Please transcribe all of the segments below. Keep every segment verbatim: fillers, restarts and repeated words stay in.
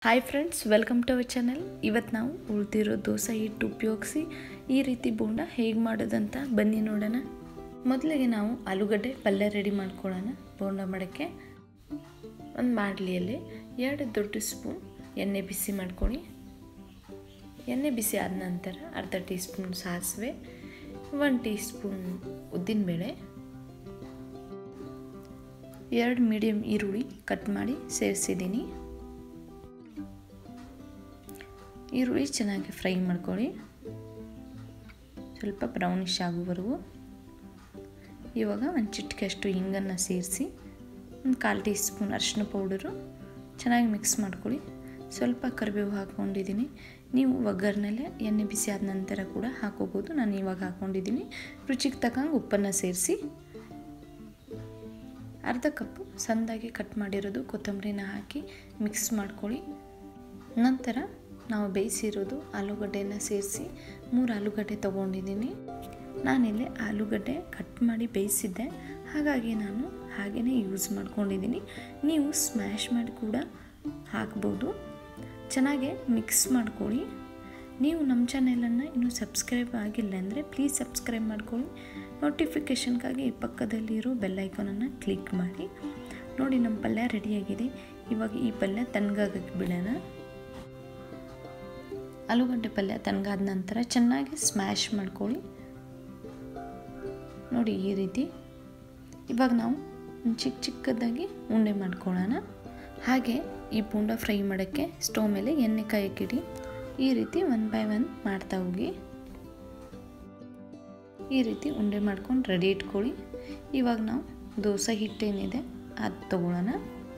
Hi friends, welcome to our channel. ಇವತ್ತು ನಾವು ಉಳಿದಿರೋ ದೋಸೆ ಹಿಟ್ಟು ಉಪಯೋಗಿಸಿ ಈ ರೀತಿ ಬೋಂಡ ಹೇಗೆ ಮಾಡೋದಂತ ಬನ್ನಿ ನೋಡೋಣ. ಮೊದಲಿಗೆ ನಾವು ಆಲೂಗಡ್ಡೆ ಪಲ್ಯ ರೆಡಿ ಮಾಡ್ಕೊಳ್ಳೋಣ. ಬೋಂಡ ಮಾಡೋಕ್ಕೆ ಒಂದು ಬಾಣಲಿಯಲ್ಲಿ ಎರಡು ದೊಡ್ಡ ಸ್ಪೂನ್ ಎಣ್ಣೆ ಬಿಸಿ ಮಾಡ್ಕೊಳ್ಳಿ. ಎಣ್ಣೆ ಬಿಸಿ ಆದ ನಂತರ ಅರ್ಧ ಟೀ ಸ್ಪೂನ್ ಸಾಸಿವೆ, ಒಂದು ಟೀ ಸ್ಪೂನ್ ಉದ್ದಿನಬೇಳೆ, ಎರಡು ಮೀಡಿಯಮ್ ಈರುಳ್ಳಿ ಕಟ್ ಮಾಡಿ ಸೇರಿಸಿದ್ದೀನಿ. ಈರುಳ್ಳಿ ಚೆನ್ನಾಗಿ ಫ್ರೈ ಮಾಡ್ಕೊಳ್ಳಿ, ಸ್ವಲ್ಪ ಬ್ರೌನಿಷ್ ಆಗುವವರೆಗೂ. ಇವಾಗ ಒಂದು ಚಿಟಿಕೆಯಷ್ಟು ಹಿಂಗನ್ನು ಸೇರಿಸಿ ಒಂದು ಕಾಲು ಟೀ ಸ್ಪೂನ್ ಅರಿಶಿನ ಪೌಡರು ಚೆನ್ನಾಗಿ ಮಿಕ್ಸ್ ಮಾಡ್ಕೊಳ್ಳಿ. ಸ್ವಲ್ಪ ಕರಿಬೇವು ಹಾಕ್ಕೊಂಡಿದ್ದೀನಿ. ನೀವು ಒಗ್ಗರಣೆಲೆ ಎಣ್ಣೆ ಬಿಸಿ ಆದ ನಂತರ ಕೂಡ ಹಾಕೋಬೋದು. ನಾನು ಇವಾಗ ಹಾಕ್ಕೊಂಡಿದ್ದೀನಿ. ರುಚಿಗೆ ತಕ್ಕಂಗೆ ಉಪ್ಪನ್ನು ಸೇರಿಸಿ ಅರ್ಧ ಕಪ್ಪು ಸಣ್ಣದಾಗಿ ಕಟ್ ಮಾಡಿರೋದು ಕೊತ್ತಂಬರಿನ ಹಾಕಿ ಮಿಕ್ಸ್ ಮಾಡ್ಕೊಳ್ಳಿ. ನಂತರ ನಾವು ಬೇಯಿಸಿರೋದು ಆಲೂಗಡ್ಡೆಯನ್ನು ಸೇರಿಸಿ ಮೂರು ಆಲೂಗಡ್ಡೆ ತೊಗೊಂಡಿದ್ದೀನಿ. ನಾನಿಲ್ಲಿ ಆಲೂಗಡ್ಡೆ ಕಟ್ ಮಾಡಿ ಬೇಯಿಸಿದ್ದೆ, ಹಾಗಾಗಿ ನಾನು ಹಾಗೆಯೇ ಯೂಸ್ ಮಾಡ್ಕೊಂಡಿದ್ದೀನಿ. ನೀವು ಸ್ಮ್ಯಾಶ್ ಮಾಡಿ ಕೂಡ ಹಾಕ್ಬೋದು. ಚೆನ್ನಾಗಿ ಮಿಕ್ಸ್ ಮಾಡ್ಕೊಳ್ಳಿ. ನೀವು ನಮ್ಮ ಚಾನೆಲನ್ನು ಇನ್ನೂ ಸಬ್ಸ್ಕ್ರೈಬ್ ಆಗಿಲ್ಲ ಅಂದರೆ ಪ್ಲೀಸ್ ಸಬ್ಸ್ಕ್ರೈಬ್ ಮಾಡ್ಕೊಳ್ಳಿ. ನೋಟಿಫಿಕೇಷನ್ಗಾಗಿ ಪಕ್ಕದಲ್ಲಿರೋ ಬೆಲ್ ಐಕಾನನ್ನು ಕ್ಲಿಕ್ ಮಾಡಿ. ನೋಡಿ, ನಮ್ಮ ಪಲ್ಯ ರೆಡಿಯಾಗಿದೆ. ಇವಾಗ ಈ ಪಲ್ಯ ತಣ್ಣಗಾಗಕ್ಕೆ ಬಿಡೋಣ. ಆಲೂಗಡ್ಡೆ ಪಲ್ಯ ತಣ್ಣಗಾದ ನಂತರ ಚೆನ್ನಾಗಿ ಸ್ಮ್ಯಾಶ್ ಮಾಡ್ಕೊಳ್ಳಿ. ನೋಡಿ ಈ ರೀತಿ. ಇವಾಗ ನಾವು ಚಿಕ್ಕ ಚಿಕ್ಕದಾಗಿ ಉಂಡೆ ಮಾಡ್ಕೊಳ್ಳೋಣ. ಹಾಗೆ ಈ ಬೋಂಡ ಫ್ರೈ ಮಾಡೋಕ್ಕೆ ಸ್ಟವ್ ಮೇಲೆ ಎಣ್ಣೆ ಕಾಯಕ್ಕಿಡಿ. ಈ ರೀತಿ ಒನ್ ಬೈ ಒನ್ ಮಾಡ್ತಾ ಹೋಗಿ. ಈ ರೀತಿ ಉಂಡೆ ಮಾಡ್ಕೊಂಡು ರೆಡಿ ಇಟ್ಕೊಳ್ಳಿ. ಇವಾಗ ನಾವು ದೋಸೆ ಹಿಟ್ಟೇನಿದೆ ಅದು ತಗೊಳ್ಳೋಣ.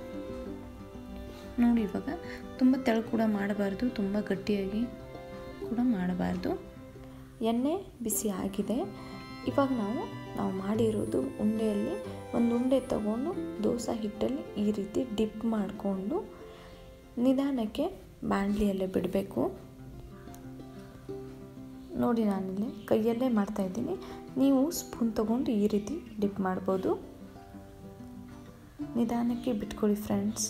ನೋಡಿ, ಇವಾಗ ತುಂಬ ತೆಳು ಕೂಡ ಮಾಡಬಾರ್ದು, ತುಂಬ ಗಟ್ಟಿಯಾಗಿ ಕೂಡ ಮಾಡಬಾರ್ದು. ಎಣ್ಣೆ ಬಿಸಿ ಆಗಿದೆ. ಇವಾಗ ನಾವು ನಾವು ಮಾಡಿರೋದು ಉಂಡೆಯಲ್ಲಿ ಒಂದು ಉಂಡೆ ತಗೊಂಡು ದೋಸೆ ಹಿಟ್ಟಲ್ಲಿ ಈ ರೀತಿ ಡಿಪ್ ಮಾಡಿಕೊಂಡು ನಿಧಾನಕ್ಕೆ ಬಾಣಲಿಯಲ್ಲೇ ಬಿಡಬೇಕು. ನೋಡಿ, ನಾನಿಲ್ಲಿ ಕೈಯಲ್ಲೇ ಮಾಡ್ತಾಯಿದ್ದೀನಿ. ನೀವು ಸ್ಪೂನ್ ತಗೊಂಡು ಈ ರೀತಿ ಡಿಪ್ ಮಾಡ್ಬೋದು. ನಿಧಾನಕ್ಕೆ ಬಿಟ್ಕೊಳ್ಳಿ ಫ್ರೆಂಡ್ಸ್.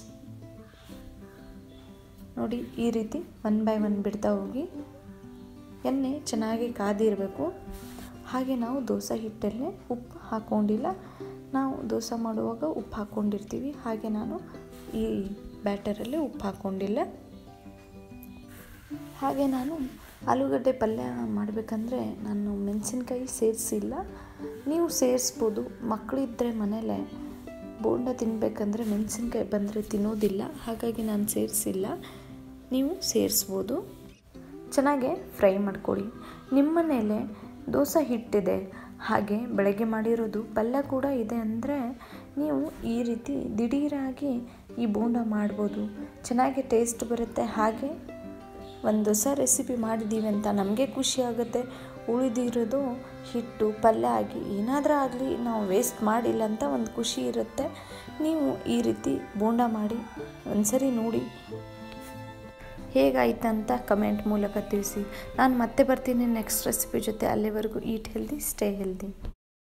ನೋಡಿ, ಈ ರೀತಿ ಒನ್ ಬೈ ಒನ್ ಬಿಡ್ತಾ ಹೋಗಿ. ಎಣ್ಣೆ ಚೆನ್ನಾಗಿ ಕಾದಿರಬೇಕು. ಹಾಗೆ ನಾವು ದೋಸೆ ಹಿಟ್ಟಲ್ಲೇ ಉಪ್ಪು ಹಾಕ್ಕೊಂಡಿಲ್ಲ. ನಾವು ದೋಸೆ ಮಾಡುವಾಗ ಉಪ್ಪು ಹಾಕ್ಕೊಂಡಿರ್ತೀವಿ, ಹಾಗೆ ನಾನು ಈ ಬ್ಯಾಟರಲ್ಲೇ ಉಪ್ಪು ಹಾಕ್ಕೊಂಡಿಲ್ಲ. ಹಾಗೆ ನಾನು ಆಲೂಗಡ್ಡೆ ಪಲ್ಯ ಮಾಡಬೇಕಂದ್ರೆ ನಾನು ಮೆಣಸಿನ್ಕಾಯಿ ಸೇರಿಸಿಲ್ಲ. ನೀವು ಸೇರಿಸ್ಬೋದು. ಮಕ್ಕಳಿದ್ದರೆ ಮನೇಲೆ ಬೋಂಡ ತಿನ್ನಬೇಕಂದ್ರೆ ಮೆಣಸಿನ್ಕಾಯಿ ಬಂದರೆ ತಿನ್ನೋದಿಲ್ಲ, ಹಾಗಾಗಿ ನಾನು ಸೇರಿಸಿಲ್ಲ. ನೀವು ಸೇರಿಸ್ಬೋದು. ಚೆನ್ನಾಗೆ ಫ್ರೈ ಮಾಡ್ಕೊಳ್ಳಿ. ನಿಮ್ಮ ಮನೇಲೆ ದೋಸೆ ಹಿಟ್ಟಿದೆ, ಹಾಗೆ ಬೆಳಗ್ಗೆ ಮಾಡಿರೋದು ಪಲ್ಯ ಕೂಡ ಇದೆ ಅಂದರೆ ನೀವು ಈ ರೀತಿ ದಿಢೀರಾಗಿ ಈ ಬೋಂಡ ಮಾಡ್ಬೋದು. ಚೆನ್ನಾಗಿ ಟೇಸ್ಟ್ ಬರುತ್ತೆ. ಹಾಗೆ ಒಂದು ಹೊಸ ರೆಸಿಪಿ ಮಾಡಿದ್ದೀವಿ ಅಂತ ನಮಗೆ ಖುಷಿ ಆಗುತ್ತೆ. ಉಳಿದಿರೋದು ಹಿಟ್ಟು ಪಲ್ಯ ಆಗಿ ಏನಾದರೂ ಆಗಲಿ ನಾವು ವೇಸ್ಟ್ ಮಾಡಿಲ್ಲ ಅಂತ ಒಂದು ಖುಷಿ ಇರುತ್ತೆ. ನೀವು ಈ ರೀತಿ ಬೋಂಡ ಮಾಡಿ ಒಂದ್ಸರಿ ನೋಡಿ ಹೇಗಾಯ್ತಂತ ಕಮೆಂಟ್ ಮೂಲಕ ತಿಳಿಸಿ. ನಾನು ಮತ್ತೆ ಬರ್ತೀನಿ ನೆಕ್ಸ್ಟ್ ರೆಸಿಪಿ ಜೊತೆ. ಅಲ್ಲಿವರೆಗೂ ಈಟ್ ಹೆಲ್ದಿ, ಸ್ಟೇ ಹೆಲ್ದಿ.